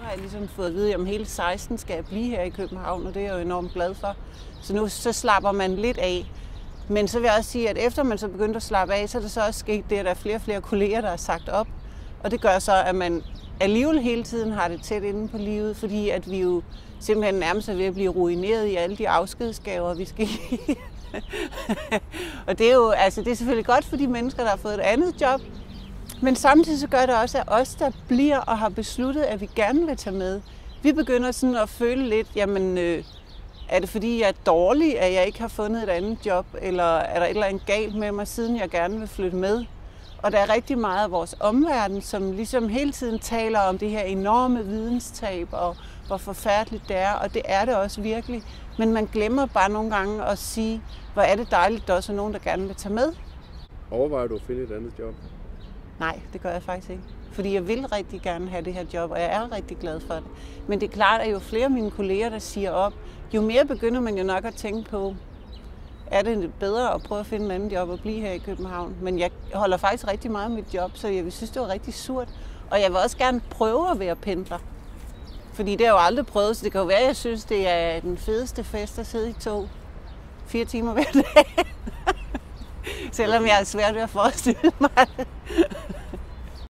har jeg ligesom fået at vide, at om hele 16 skal jeg blive her i København, og det er jeg jo enormt glad for. Så nu så slapper man lidt af. Men så vil jeg også sige, at efter man så begyndte at slappe af, så er det så også sket det, at der er flere og flere kolleger, der har sagt op. Og det gør så, at man alligevel hele tiden har det tæt inde på livet, fordi at vi jo simpelthen nærmest er ved at blive ruineret i alle de afskedsgaver, vi skal give. Og det er jo, altså det er selvfølgelig godt for de mennesker, der har fået et andet job, men samtidig så gør det også, at os, der bliver og har besluttet, at vi gerne vil tage med, vi begynder sådan at føle lidt, jamen er det fordi, jeg er dårlig, at jeg ikke har fundet et andet job, eller er der et eller andet galt med mig, siden jeg gerne vil flytte med? Og der er rigtig meget af vores omverden, som ligesom hele tiden taler om det her enorme videnstab, og hvor forfærdeligt det er, og det er det også virkelig. Men man glemmer bare nogle gange at sige, hvor er det dejligt, at der også er nogen, der gerne vil tage med. Overvejer du at finde et andet job? Nej, det gør jeg faktisk ikke. Fordi jeg vil rigtig gerne have det her job, og jeg er rigtig glad for det. Men det er klart, at jo flere af mine kolleger, der siger op, jo mere begynder man jo nok at tænke på, er det bedre at prøve at finde en anden job og blive her i København. Men jeg holder faktisk rigtig meget af mit job, så jeg synes, det var rigtig surt. Og jeg vil også gerne prøve at være pendler. Fordi det har jeg jo aldrig prøvet, så det kan jo være, at jeg synes, det er den fedeste fest at sidde i tog 4 timer hver dag. Selvom jeg er svært ved at forestille mig det.